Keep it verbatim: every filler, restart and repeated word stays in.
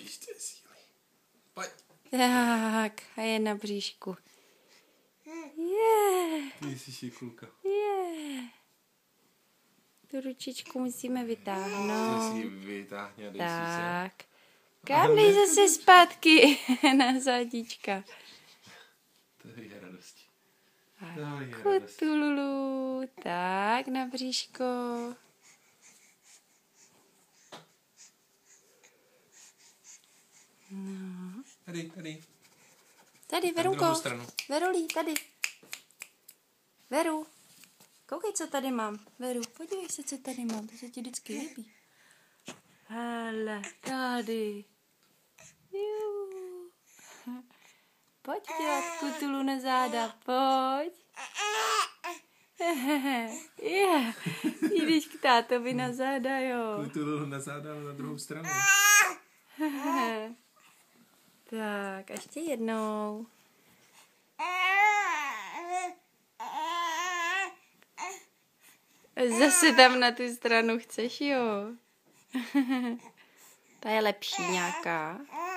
Vidíš, to je síly. Pojď. Tak, a je na bříšku. Je, Ty jsi šikulka. je. Tu ručičku musíme vytáhnout. Ty si vytáhni a dej si se. Tak. Kam dej zase zpátky na zádička. To je radost. A To je radost. kutululu. Tak, na bříško. No. Tady, tady. Tady, Na Verunko. druhou stranu. Verulí, tady. Veru. Koukej, co tady mám. Veru, podívej se, co tady mám. To se ti vždycky líbí. Hele, tady. Jú. Pojď dělat kutulu na záda, pojď. Je, jdeš k tátovi na záda, jo. Kutulu na záda na druhou stranu. Tak, a ještě jednou. Zase tam na tu stranu chceš, jo. Ta je lepší nějaká.